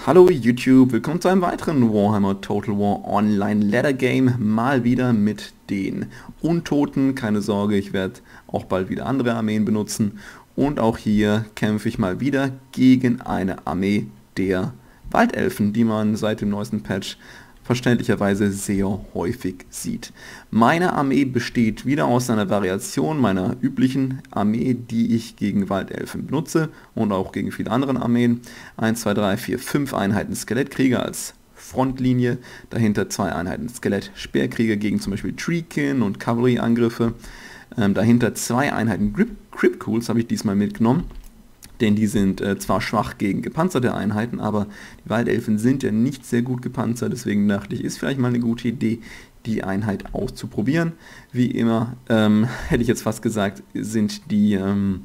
Hallo YouTube, willkommen zu einem weiteren Warhammer Total War Online Ladder Game, mal wieder mit den Untoten. Keine Sorge, ich werde auch bald wieder andere Armeen benutzen und auch hier kämpfe ich mal wieder gegen eine Armee der Waldelfen, die man seit dem neuesten Patch verständlicherweise sehr häufig sieht. Meine Armee besteht wieder aus einer Variation meiner üblichen Armee, die ich gegen Waldelfen benutze und auch gegen viele andere Armeen. 1, 2, 3, 4, 5 Einheiten Skelettkrieger als Frontlinie, dahinter 2 Einheiten Skelett-Speerkrieger gegen zum Beispiel Treekin und Cavalry-Angriffe, dahinter 2 Einheiten Crypt-Ghouls habe ich diesmal mitgenommen. Denn die sind zwar schwach gegen gepanzerte Einheiten, aber die Waldelfen sind ja nicht sehr gut gepanzert, deswegen dachte ich, ist vielleicht mal eine gute Idee, die Einheit auszuprobieren. Wie immer, hätte ich jetzt fast gesagt, sind die,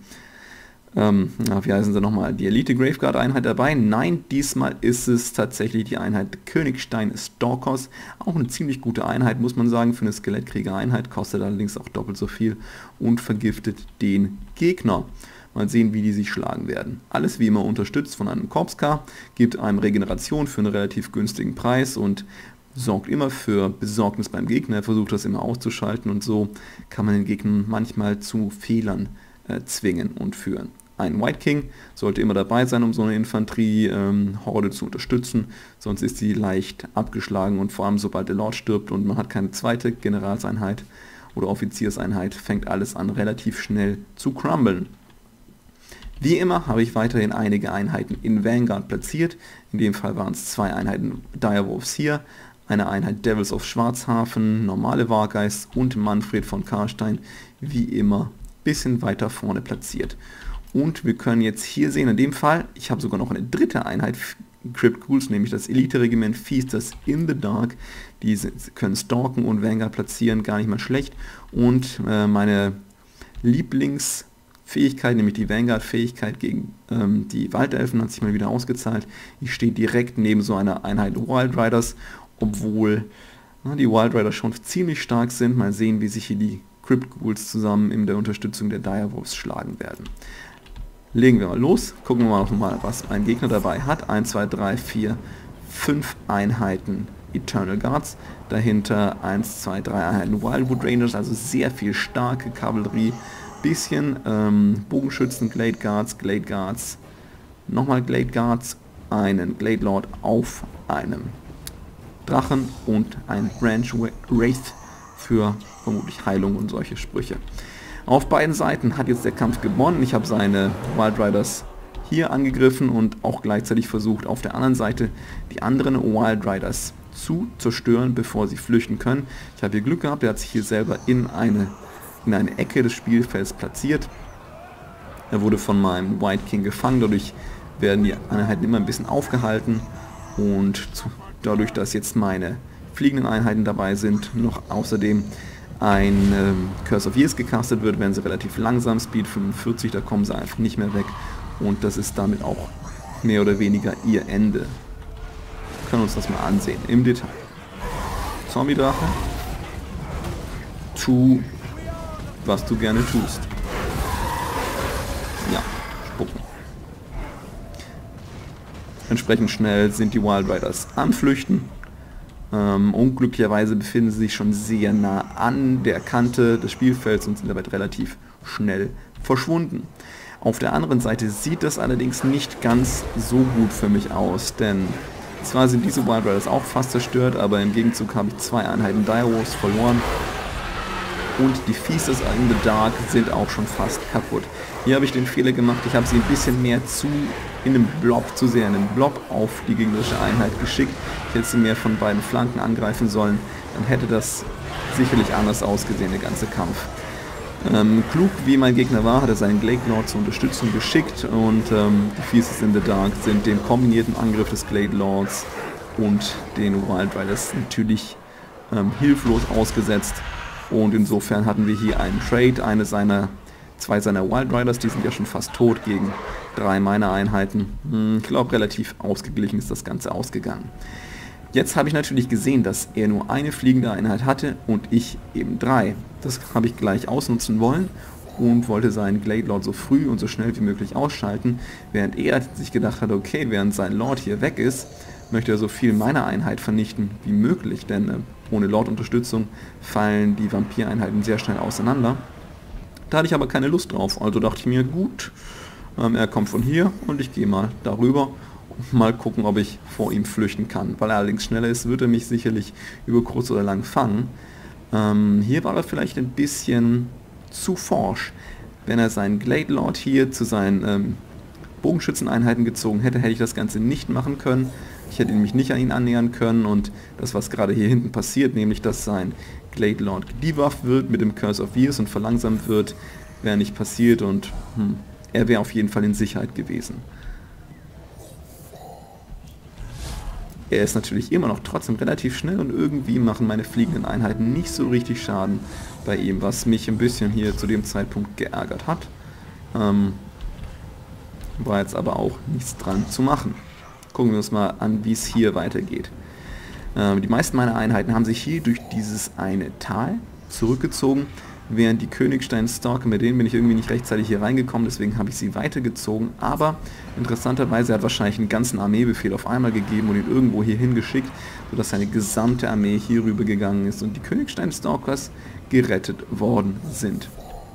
wie heißen sie nochmal, die Elite Graveguard Einheit dabei. Nein, diesmal ist es tatsächlich die Einheit Königstein Stalkers. Auch eine ziemlich gute Einheit, muss man sagen, für eine Skelettkrieger Einheit, kostet allerdings auch doppelt so viel und vergiftet den Gegner. Mal sehen, wie die sich schlagen werden. Alles wie immer unterstützt von einem Corpse-Car, gibt einem Regeneration für einen relativ günstigen Preis und sorgt immer für Besorgnis beim Gegner. Er versucht das immer auszuschalten und so kann man den Gegner manchmal zu Fehlern zwingen und führen. Ein White King sollte immer dabei sein, um so eine Infanterie-Horde zu unterstützen, sonst ist sie leicht abgeschlagen und vor allem sobald der Lord stirbt und man hat keine zweite Generalseinheit oder Offizierseinheit, fängt alles an relativ schnell zu crumblen. Wie immer habe ich weiterhin einige Einheiten in Vanguard platziert, in dem Fall waren es 2 Einheiten Direwolves hier, eine Einheit Devils of Schwarzhafen, normale Wargeist und Manfred von Karstein, wie immer ein bisschen weiter vorne platziert. Und wir können jetzt hier sehen, in dem Fall, ich habe sogar noch eine dritte Einheit, Crypt Ghouls, nämlich das Elite-Regiment Feasters in the Dark, die können stalken und Vanguard platzieren, gar nicht mal schlecht. Und meine Lieblingsfähigkeit, nämlich die Vanguard-Fähigkeit gegen die Waldelfen, hat sich mal wieder ausgezahlt. Ich stehe direkt neben so einer Einheit Wild Riders, obwohl die Wild Riders schon ziemlich stark sind. Mal sehen, wie sich hier die Crypt Ghouls zusammen in der Unterstützung der Direwolves schlagen werden. Legen wir mal los, gucken wir mal, was ein Gegner dabei hat. 1, 2, 3, 4, 5 Einheiten Eternal Guards, dahinter 1, 2, 3 Einheiten Wildwood Rangers, also sehr viel starke Kavallerie, bisschen Bogenschützen, Glade Guards, nochmal Glade Guards, einen Glade Lord auf einem Drachen und ein Branch Wraith für vermutlich Heilung und solche Sprüche. Auf beiden Seiten hat jetzt der Kampf gewonnen. Ich habe seine Wild Riders hier angegriffen und auch gleichzeitig versucht, auf der anderen Seite die anderen Wild Riders zu zerstören, bevor sie flüchten können. Ich habe hier Glück gehabt, er hat sich hier selber in eine Ecke des Spielfelds platziert. Er wurde von meinem White King gefangen, dadurch werden die Einheiten immer ein bisschen aufgehalten und dadurch, dass jetzt meine fliegenden Einheiten dabei sind, noch außerdem ein Curse of Years gecastet wird, werden sie relativ langsam, Speed 45, da kommen sie einfach nicht mehr weg und das ist damit auch mehr oder weniger ihr Ende. Wir können uns das mal ansehen im Detail. Zombie-Drache, tu, was du gerne tust. Ja, spucken. Entsprechend schnell sind die Wild Riders am Flüchten. Unglücklicherweise befinden sie sich schon sehr nah an der Kante des Spielfelds und sind damit relativ schnell verschwunden. Auf der anderen Seite sieht das allerdings nicht ganz so gut für mich aus, denn zwar sind diese Wild Riders auch fast zerstört, aber im Gegenzug habe ich 2 Einheiten Direwolves verloren und die Feasters in the Dark sind auch schon fast kaputt. Hier habe ich den Fehler gemacht, ich habe sie ein bisschen mehr in einem Blob auf die gegnerische Einheit geschickt. Ich hätte sie mehr von beiden Flanken angreifen sollen, dann hätte das sicherlich anders ausgesehen, der ganze Kampf. Klug wie mein Gegner war, hat er seinen Glade Lord zur Unterstützung geschickt und die Feasters in the Dark sind dem kombinierten Angriff des Glade Lords und den Wild Riders natürlich hilflos ausgesetzt und insofern hatten wir hier einen Trade, 2 seiner Wild Riders, die sind ja schon fast tot, gegen 3 meiner Einheiten. Ich glaube, relativ ausgeglichen ist das Ganze ausgegangen. Jetzt habe ich natürlich gesehen, dass er nur eine fliegende Einheit hatte und ich eben 3. Das habe ich gleich ausnutzen wollen und wollte seinen Glade Lord so früh und so schnell wie möglich ausschalten, während er sich gedacht hat, okay, während sein Lord hier weg ist, möchte er so viel meiner Einheit vernichten wie möglich, denn ohne Lord-Unterstützung fallen die Vampireinheiten sehr schnell auseinander. Da hatte ich aber keine Lust drauf, also dachte ich mir, gut, er kommt von hier und ich gehe mal darüber und mal gucken, ob ich vor ihm flüchten kann. Weil er allerdings schneller ist, wird er mich sicherlich über kurz oder lang fangen. Hier war er vielleicht ein bisschen zu forsch. Wenn er seinen Glade Lord hier zu seinen Bogenschützeneinheiten gezogen hätte, hätte ich das Ganze nicht machen können. Ich hätte mich nicht an ihn annähern können und das, was gerade hier hinten passiert, nämlich dass sein Glade Lord gedebufft wird mit dem Curse of Years und verlangsamt wird, wäre nicht passiert und er wäre auf jeden Fall in Sicherheit gewesen. Er ist natürlich immer noch trotzdem relativ schnell und irgendwie machen meine fliegenden Einheiten nicht so richtig Schaden bei ihm, was mich ein bisschen hier zu dem Zeitpunkt geärgert hat. War jetzt aber auch nichts dran zu machen. Gucken wir uns mal an, wie es hier weitergeht. Die meisten meiner Einheiten haben sich hier durch dieses eine Tal zurückgezogen, während die Königstein-Stalker, mit denen bin ich irgendwie nicht rechtzeitig hier reingekommen, deswegen habe ich sie weitergezogen, aber interessanterweise hat wahrscheinlich einen ganzen Armeebefehl auf einmal gegeben und ihn irgendwo hier hingeschickt, sodass seine gesamte Armee hier rüber gegangen ist und die Königstein-Stalkers gerettet worden sind.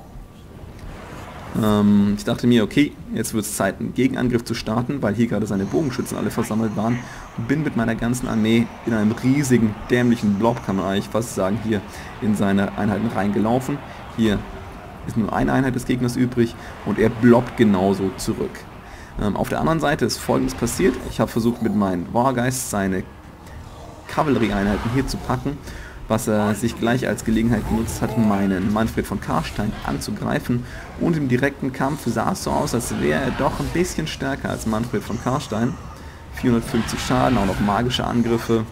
Ich dachte mir, okay, jetzt wird es Zeit, einen Gegenangriff zu starten, weil hier gerade seine Bogenschützen alle versammelt waren. Und bin mit meiner ganzen Armee in einem riesigen, dämlichen Blob, kann man eigentlich fast sagen, hier in seine Einheiten reingelaufen. Hier ist nur eine Einheit des Gegners übrig und er blobbt genauso zurück. Auf der anderen Seite ist Folgendes passiert. Ich habe versucht, mit meinen Wargeist seine Kavallerieeinheiten hier zu packen, was er sich gleich als Gelegenheit genutzt hat, meinen Manfred von Karstein anzugreifen. Und im direkten Kampf sah es so aus, als wäre er doch ein bisschen stärker als Manfred von Karstein. 450 Schaden, auch noch magische Angriffe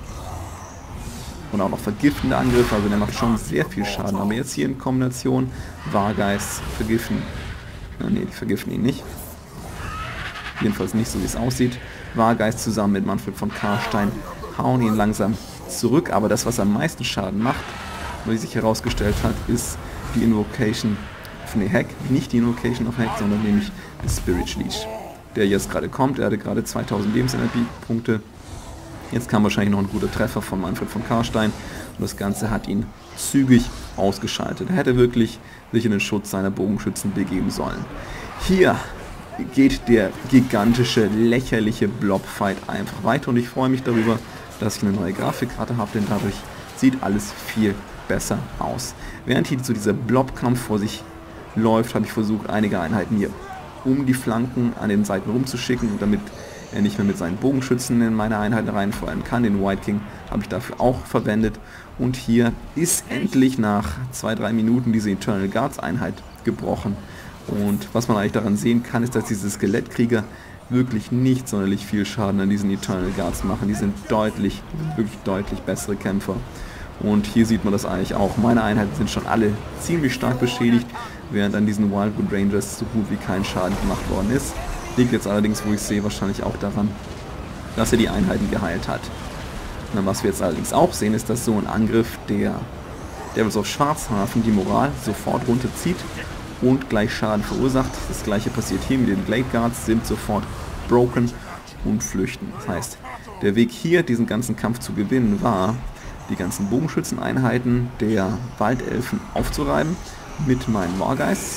und auch noch vergiftende Angriffe, also der macht schon sehr viel Schaden. Aber jetzt hier in Kombination Wargeist vergiften. Ne, die vergiften ihn nicht. Jedenfalls nicht so, wie es aussieht. Wargeist zusammen mit Manfred von Karstein hauen ihn langsam zurück, aber das, was am meisten Schaden macht, wie sich herausgestellt hat, ist die Invocation von Hack, nicht die Invocation of Hack, sondern nämlich der Spirit Leash, der jetzt gerade kommt. Er hatte gerade 2000 Lebensenergiepunkte, jetzt kam wahrscheinlich noch ein guter Treffer von Manfred von Karstein und das Ganze hat ihn zügig ausgeschaltet. Er hätte wirklich sich in den Schutz seiner Bogenschützen begeben sollen. Hier geht der gigantische, lächerliche Blob-Fight einfach weiter und ich freue mich darüber, dass ich eine neue Grafikkarte habe, denn dadurch sieht alles viel besser aus. Während hier so dieser Blob-Kampf vor sich läuft, habe ich versucht, einige Einheiten hier um die Flanken an den Seiten rumzuschicken, und damit er nicht mehr mit seinen Bogenschützen in meine Einheiten reinfeuern kann. Den White King habe ich dafür auch verwendet und hier ist endlich nach 2-3 Minuten diese Eternal Guards Einheit gebrochen. Und was man eigentlich daran sehen kann, ist, dass diese Skelettkrieger wirklich nicht sonderlich viel Schaden an diesen Eternal Guards machen. Die sind wirklich deutlich bessere Kämpfer. Und hier sieht man das eigentlich auch. Meine Einheiten sind schon alle ziemlich stark beschädigt, während an diesen Wildwood Rangers so gut wie kein Schaden gemacht worden ist. Liegt jetzt allerdings, wo ich sehe, wahrscheinlich auch daran, dass er die Einheiten geheilt hat. Und was wir jetzt allerdings auch sehen, ist, dass so ein Angriff der Devils of Schwarzhafen die Moral sofort runterzieht und gleich Schaden verursacht. Das gleiche passiert hier mit den Glade Guards, sind sofort broken und flüchten. Das heißt, der Weg hier, diesen ganzen Kampf zu gewinnen, war, die ganzen Bogenschützeneinheiten der Waldelfen aufzureiben mit meinen Wargeists.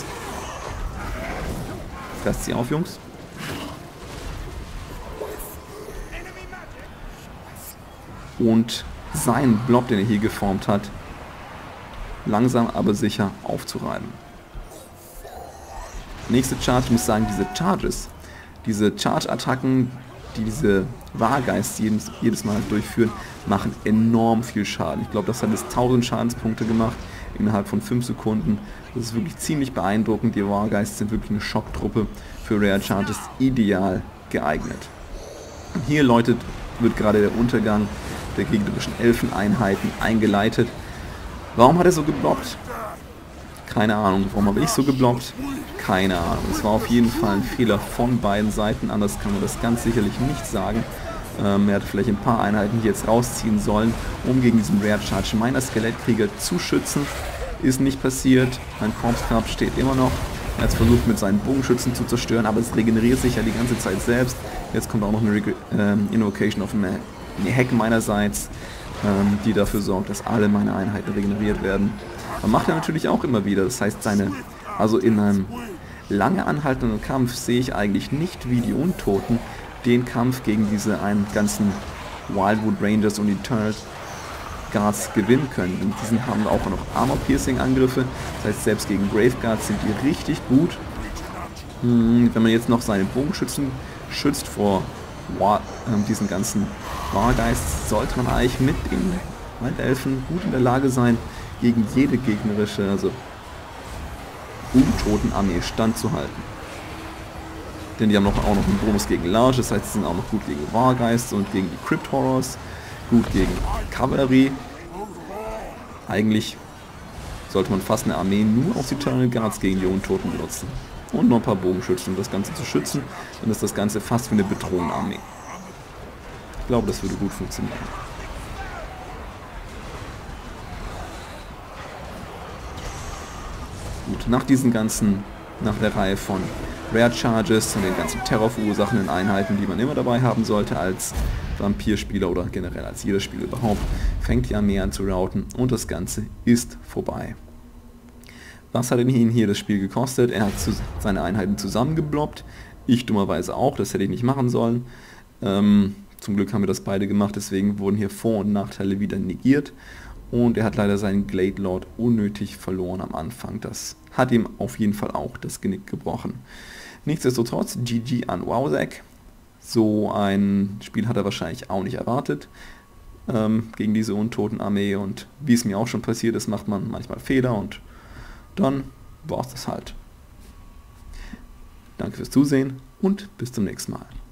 Fresst sie auf, Jungs. Und seinen Blob, den er hier geformt hat, langsam aber sicher aufzureiben. Nächste Charge, ich muss sagen, diese Charges, diese Charge-Attacken, die diese Wargeist jedes Mal durchführen, machen enorm viel Schaden. Ich glaube, das hat es 1000 Schadenspunkte gemacht innerhalb von 5 Sekunden. Das ist wirklich ziemlich beeindruckend. Die Wargeists sind wirklich eine Schocktruppe für Rare Charges, ideal geeignet. Und hier wird gerade der Untergang der gegnerischen Elfeneinheiten eingeleitet. Warum hat er so geblockt? Keine Ahnung. Warum habe ich so geblockt? Keine Ahnung. Es war auf jeden Fall ein Fehler von beiden Seiten. Anders kann man das ganz sicherlich nicht sagen. Er hätte vielleicht ein paar Einheiten hier jetzt rausziehen sollen, um gegen diesen Rare Charge meiner Skelettkrieger zu schützen. Ist nicht passiert. Mein Corpse Cup steht immer noch. Er hat versucht mit seinen Bogenschützen zu zerstören, aber es regeneriert sich ja die ganze Zeit selbst. Jetzt kommt auch noch eine Invocation auf eine Hack meinerseits, die dafür sorgt, dass alle meine Einheiten regeneriert werden. Man macht er natürlich auch immer wieder. Das heißt, also in einem lange anhaltenden Kampf sehe ich eigentlich nicht, wie die Untoten den Kampf gegen diese einen ganzen Wildwood Rangers und Eternal Guards gewinnen können. Und diesen haben auch noch Armor-Piercing-Angriffe. Das heißt, selbst gegen Graveguards sind die richtig gut. Wenn man jetzt noch seine Bogenschützen schützt vor diesen ganzen Wargeist, sollte man eigentlich mit den Waldelfen gut in der Lage sein, gegen jede gegnerische, also Untoten-Armee standzuhalten. Denn die haben auch noch einen Bonus gegen Large, das heißt, sie sind auch noch gut gegen Wargeist und gegen die Crypt Horrors, gut gegen Kavallerie. Eigentlich sollte man fast eine Armee nur aus Eternal Guards gegen die Untoten benutzen. Und noch ein paar Bogenschützen, um das Ganze zu schützen. Dann ist das Ganze fast wie eine Bedrohung-Armee. Ich glaube, das würde gut funktionieren. Gut, nach der Reihe von Rare Charges und den ganzen Terror verursachenden Einheiten, die man immer dabei haben sollte als Vampirspieler oder generell als jeder Spieler überhaupt, fängt die Armee an zu routen und das Ganze ist vorbei. Was hat ihn hier das Spiel gekostet? Er hat seine Einheiten zusammengebloppt, ich dummerweise auch, das hätte ich nicht machen sollen. Zum Glück haben wir das beide gemacht, deswegen wurden hier Vor- und Nachteile wieder negiert. Und er hat leider seinen Glade Lord unnötig verloren am Anfang. Das hat ihm auf jeden Fall auch das Genick gebrochen. Nichtsdestotrotz, GG an Wowzack. So ein Spiel hat er wahrscheinlich auch nicht erwartet gegen diese Untoten-Armee. Und wie es mir auch schon passiert ist, macht man manchmal Fehler und dann war es das halt. Danke fürs Zusehen und bis zum nächsten Mal.